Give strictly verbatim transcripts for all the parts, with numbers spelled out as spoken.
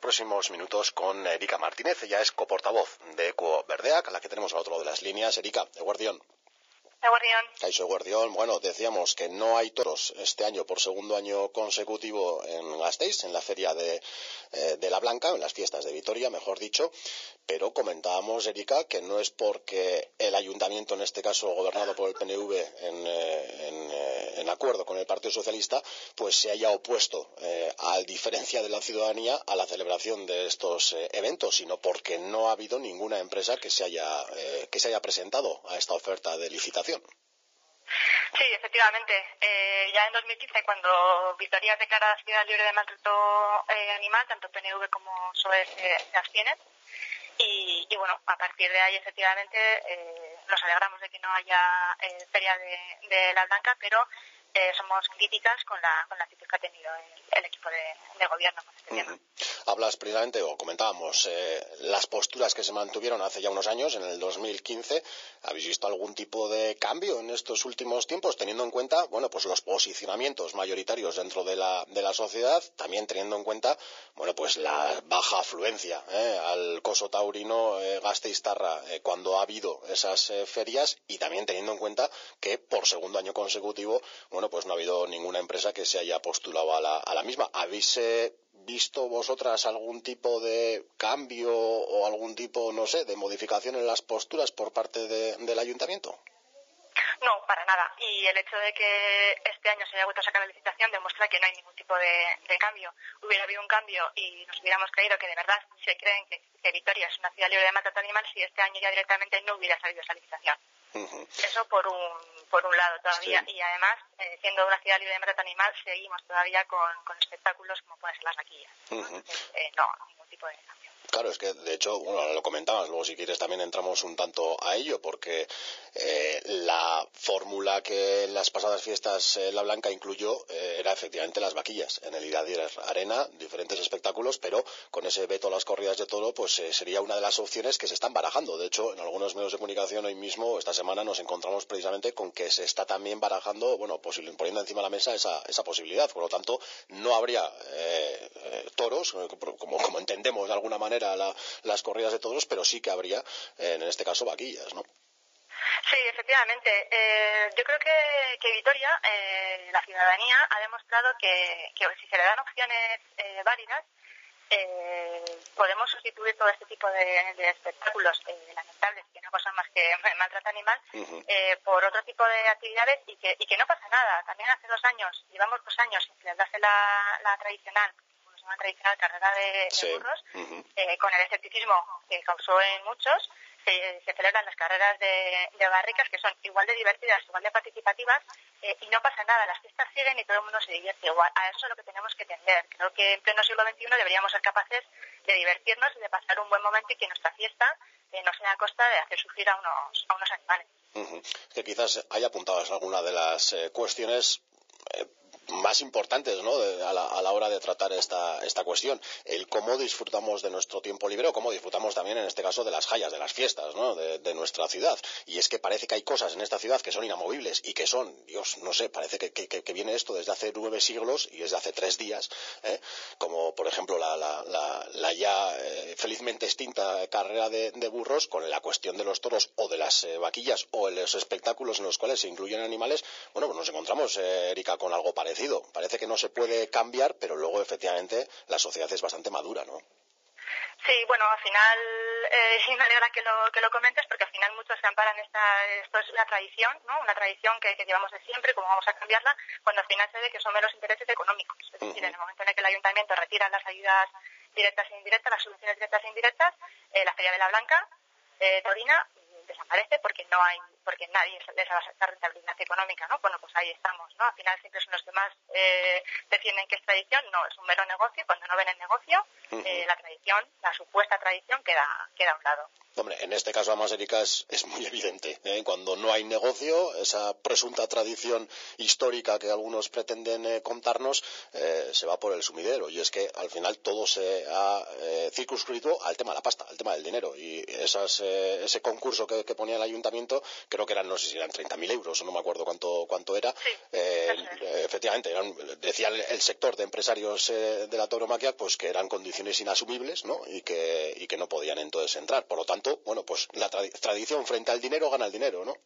próximos minutos con Erika Martínez. Ella es coportavoz de Equo Berdeak, a la que tenemos al otro lado de las líneas. Erika, eguerdión. Eguerdión. Caixo eguerdión. Bueno, decíamos que no hay toros este año por segundo año consecutivo en Gasteiz, en la feria de, eh, de la Blanca, en las fiestas de Vitoria, mejor dicho, pero comentábamos, Erika, que no es porque el ayuntamiento, en este caso gobernado por el P N V en, eh, en, eh, en acuerdo con el Partido Socialista, pues se haya opuesto, eh, a diferencia de la ciudadanía, a la celebración de estos eh, eventos, sino porque no ha habido ninguna empresa que se haya, eh, que se haya presentado a esta oferta de licitación. Sí, efectivamente. Eh, ya en dos mil quince, cuando Vitoria declara ciudad libre de maltrato eh, animal, tanto P N V como P S O E se, se abstienen. Y, y bueno, a partir de ahí, efectivamente, eh, nos alegramos de que no haya eh, feria de, de la Blanca, pero eh, somos críticas con la, con la actitud que ha tenido el, el equipo de, de gobierno con este uh-huh. tema. Hablas precisamente, o comentábamos, eh, las posturas que se mantuvieron hace ya unos años, en el dos mil quince. ¿Habéis visto algún tipo de cambio en estos últimos tiempos, teniendo en cuenta, bueno, pues los posicionamientos mayoritarios dentro de la, de la sociedad, también teniendo en cuenta, bueno, pues la baja afluencia eh, al coso taurino eh, Gasteiztarra eh, cuando ha habido esas eh, ferias, y también teniendo en cuenta que por segundo año consecutivo, bueno, pues no ha habido ninguna empresa que se haya postulado a la, a la misma? ¿Habéis eh, visto vosotras algún tipo de cambio o algún tipo, no sé, de modificación en las posturas por parte de, del ayuntamiento? No, para nada. Y el hecho de que este año se haya vuelto a sacar la licitación demuestra que no hay ningún tipo de, de cambio. Hubiera habido un cambio y nos hubiéramos creído que de verdad se creen que, que Vitoria es una ciudad libre de maltrato animal si este año ya directamente no hubiera salido esa licitación. Uh-huh. Eso por un por un lado todavía. Sí. Y además, eh, siendo una ciudad libre de maltrato animal, seguimos todavía con, con espectáculos como pueden ser las vaquillas. Uh-huh. Entonces, eh, no, ningún tipo de cambio. Claro, es que de hecho, bueno, ahora lo comentabas, luego si quieres también entramos un tanto a ello, porque eh, la fórmula que en las pasadas fiestas eh, La Blanca incluyó eh, era efectivamente las vaquillas, en el Iradier Arena, diferentes espectáculos, pero con ese veto a las corridas de toro, pues eh, sería una de las opciones que se están barajando. De hecho, en algunos medios de comunicación hoy mismo, esta semana, nos encontramos precisamente con que se está también barajando, bueno, posible, poniendo encima de la mesa esa, esa posibilidad. Por lo tanto, no habría eh, eh, toros, como, como entendemos de alguna manera, La, las corridas de toros, pero sí que habría, eh, en este caso, vaquillas, ¿no? Sí, efectivamente. Eh, yo creo que, que Vitoria, eh, la ciudadanía, ha demostrado que, que si se le dan opciones eh, válidas, eh, podemos sustituir todo este tipo de, de espectáculos eh, lamentables, que no son más que maltrato animal, uh-huh. eh, por otro tipo de actividades y que, y que no pasa nada. También hace dos años, llevamos dos años sin celebrarse la, la tradicional, una tradicional carrera de, sí. de burros, uh-huh. eh, con el escepticismo que causó en muchos. Se, se celebran las carreras de, de barricas, que son igual de divertidas, igual de participativas, eh, y no pasa nada, las fiestas siguen y todo el mundo se divierte igual. A eso es lo que tenemos que tender. Creo que en pleno siglo veintiuno deberíamos ser capaces de divertirnos y de pasar un buen momento y que nuestra fiesta eh, no sea a costa de hacer sufrir a unos, a unos animales. Uh-huh. Que quizás haya apuntado alguna de las eh, cuestiones eh, más importantes, ¿no?, de, a, la, a la hora de tratar esta, esta cuestión, el cómo disfrutamos de nuestro tiempo libre o cómo disfrutamos también, en este caso, de las jallas, de las fiestas, ¿no?, de, de nuestra ciudad. Y es que parece que hay cosas en esta ciudad que son inamovibles y que son, Dios, no sé, parece que, que, que viene esto desde hace nueve siglos y desde hace tres días, ¿eh? Como por ejemplo la, la, la, la ya eh, felizmente extinta carrera de, de burros, con la cuestión de los toros o de las eh, vaquillas o en los espectáculos en los cuales se incluyen animales. Bueno, pues nos encontramos, eh, Erika, con algo parecido. Parece que no se puede cambiar, pero luego efectivamente la sociedad es bastante madura, ¿no? Sí, bueno, al final, eh, sí me alegra que lo, que lo comentes, porque al final muchos se amparan esta, esto es la tradición, ¿no? Una tradición que, que llevamos de siempre, ¿cómo vamos a cambiarla? Cuando al final se ve que son meros intereses económicos. Es decir, uh-huh. en el momento en el que el ayuntamiento retira las ayudas directas e indirectas, las subvenciones directas e indirectas, eh, la Feria de la Blanca, eh, Torina, desaparece porque no hay, porque nadie les va a sacar rentabilidad económica, ¿no? Bueno, pues ahí estamos, ¿no? Al final siempre son los que más eh, defienden que es tradición, no, es un mero negocio, cuando no ven el negocio, uh-huh. eh, la tradición, la supuesta tradición queda, queda a un lado. Hombre, en este caso además, Erika, es, es muy evidente, ¿eh? Cuando no hay negocio, esa presunta tradición histórica que algunos pretenden eh, contarnos, eh, se va por el sumidero, y es que al final todo se ha eh, circunscrito al tema de la pasta, al tema del dinero, y esas, eh, ese concurso que, que ponía el ayuntamiento, creo que eran, no sé si eran treinta mil euros o no me acuerdo cuánto cuánto era. Sí, eh, efectivamente, eran, decía el, el sector de empresarios eh, de la tauromaquia pues que eran condiciones inasumibles, ¿no? Y que, y que no podían entonces entrar. Por lo tanto, bueno, pues la tra tradición frente al dinero gana el dinero, ¿no?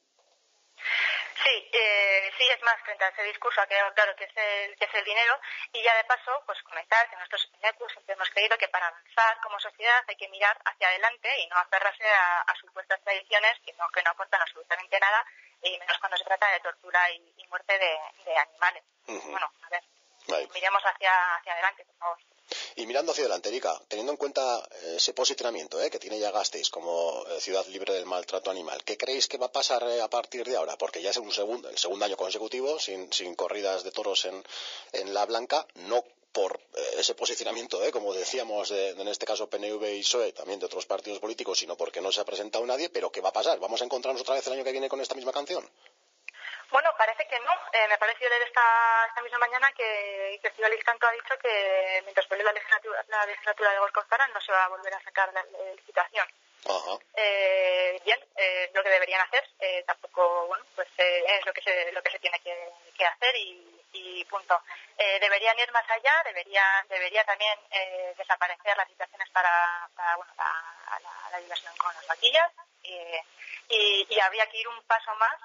Sí, eh, sí, es más, frente a ese discurso ha quedado claro que es el, que es el dinero, y ya de paso, pues comentar que nosotros en ECU siempre hemos creído que para avanzar como sociedad hay que mirar hacia adelante y no aferrarse a, a supuestas tradiciones que no, que no aportan absolutamente nada, y menos cuando se trata de tortura y, y muerte de, de animales. Uh-huh. Bueno, a ver, Ahí. miremos hacia, hacia adelante, por favor. Y mirando hacia adelante, Erika, teniendo en cuenta ese posicionamiento eh, que tiene ya Gasteiz como ciudad libre del maltrato animal, ¿qué creéis que va a pasar eh, a partir de ahora? Porque ya es un segundo, el segundo año consecutivo sin, sin corridas de toros en, en la Blanca, no por eh, ese posicionamiento, eh, como decíamos, de, de, en este caso P N V y P S O E, también de otros partidos políticos, sino porque no se ha presentado nadie. Pero ¿qué va a pasar? ¿Vamos a encontrarnos otra vez el año que viene con esta misma canción? Bueno, parece que no. Eh, me pareció leer esta, esta misma mañana que, que Estíbaliz Canto ha dicho que mientras peleó la legislatura, la legislatura de Gorka Ostaran no se va a volver a sacar la, la licitación. Ajá. Eh, bien, eh, lo que deberían hacer. Eh, tampoco, bueno, pues eh, es lo que se, lo que se tiene que, que hacer y, y punto. Eh, deberían ir más allá. Deberían, debería también eh, desaparecer las licitaciones para, para bueno, la, la, la diversión con las vaquillas eh, y, y habría que ir un paso más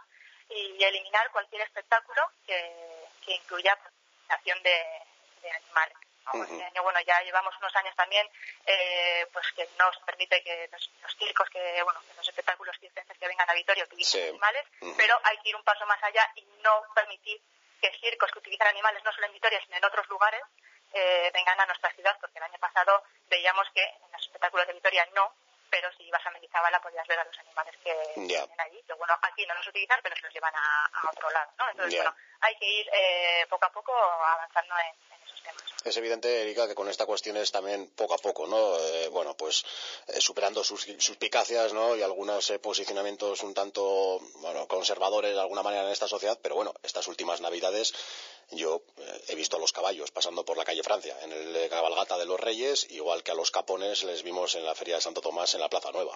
y eliminar cualquier espectáculo que, que incluya presentación de, de animales. ¿no? Uh-huh. Este año, bueno, ya llevamos unos años también, eh, pues que nos permite que los, los circos, que bueno, que los espectáculos circenses que vengan a Vitoria utilicen sí. animales, uh-huh. pero hay que ir un paso más allá y no permitir que circos que utilizan animales no solo en Vitoria, sino en otros lugares, eh, vengan a nuestra ciudad, porque el año pasado veíamos que en los espectáculos de Vitoria no, pero si ibas a Mendizábal podías ver a los animales que yeah. vienen allí, que bueno, aquí no los utilizan, pero se los llevan a, a otro lado, ¿no? Entonces, yeah. bueno, hay que ir eh, poco a poco avanzando en, en esos temas. Es evidente, Erika, que con esta cuestión es también poco a poco, ¿no? Eh, bueno, pues eh, superando sus suspicacias, ¿no? Y algunos eh, posicionamientos un tanto, bueno, conservadores de alguna manera en esta sociedad, pero bueno, estas últimas Navidades yo eh, he visto a los caballos pasando por la calle Francia, en el eh, cabalgata de los Reyes, igual que a los capones les vimos en la Feria de Santo Tomás en la Plaza Nueva.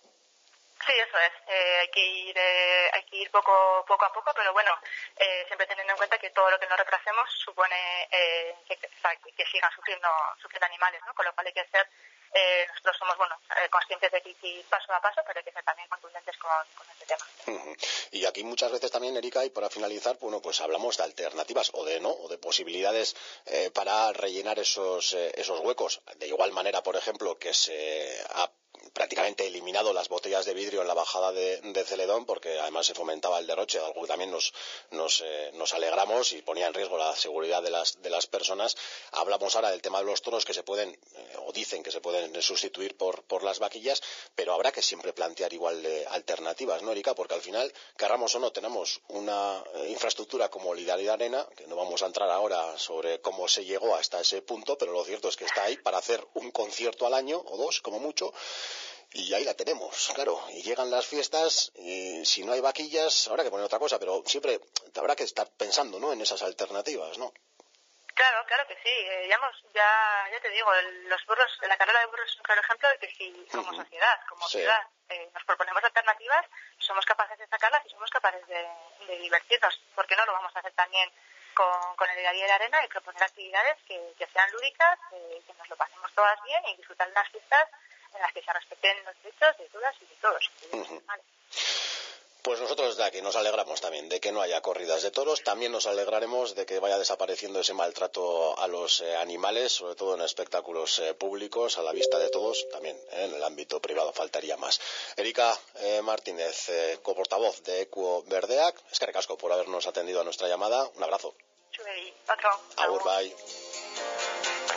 Sí, eso es. Eh, hay que ir, eh, hay que ir poco, poco a poco, pero bueno, eh, siempre teniendo en cuenta que todo lo que nos retrasemos supone eh, que, que, que sigan sufriendo, sufriendo animales, ¿no? Con lo cual hay que ser, eh, nosotros somos, bueno, eh, conscientes de que ir paso a paso, pero hay que ser también contundentes con, con este tema. Uh-huh. Y aquí muchas veces también, Erika, y para finalizar, bueno, pues hablamos de alternativas o de no, o de posibilidades eh, para rellenar esos, eh, esos huecos. De igual manera, por ejemplo, que se ha prácticamente eliminado las botellas de vidrio en la bajada de, de Celedón, porque además se fomentaba el derroche, algo que también nos, nos, eh, nos alegramos y ponía en riesgo la seguridad de las, de las personas. Hablamos ahora del tema de los toros, que se pueden, eh, o dicen que se pueden sustituir por, por las vaquillas, pero habrá que siempre plantear igual de alternativas, ¿no, Erika? Porque al final, querramos o no, tenemos una eh, infraestructura como Lidaridad Arena, que no vamos a entrar ahora sobre cómo se llegó hasta ese punto, pero lo cierto es que está ahí para hacer un concierto al año, o dos, como mucho. Y ahí la tenemos, claro, y llegan las fiestas y si no hay vaquillas habrá que poner otra cosa, pero siempre habrá que estar pensando, ¿no?, en esas alternativas, ¿no? Claro, claro que sí. Eh, ya, hemos, ya, ya te digo, el, los burros, la carrera de burros es un claro ejemplo de que si como uh-huh. sociedad, como sí. ciudad, eh, nos proponemos alternativas, somos capaces de sacarlas y somos capaces de, de divertirnos. ¿Por qué no lo vamos a hacer también con, con el Día de la Arena y proponer actividades que, que sean lúdicas, eh, que nos lo pasemos todas bien y disfrutar de las fiestas en las que se respeten los derechos de todas y de todos. Uh-huh. Vale. Pues nosotros de aquí nos alegramos también de que no haya corridas de toros, también nos alegraremos de que vaya desapareciendo ese maltrato a los eh, animales, sobre todo en espectáculos eh, públicos, a la vista de todos, también eh, en el ámbito privado faltaría más. Erika eh, Martínez, eh, coportavoz de Equo Berdeak, eskerrik asko por habernos atendido a nuestra llamada, un abrazo. Chubei, otro. Agur, bye.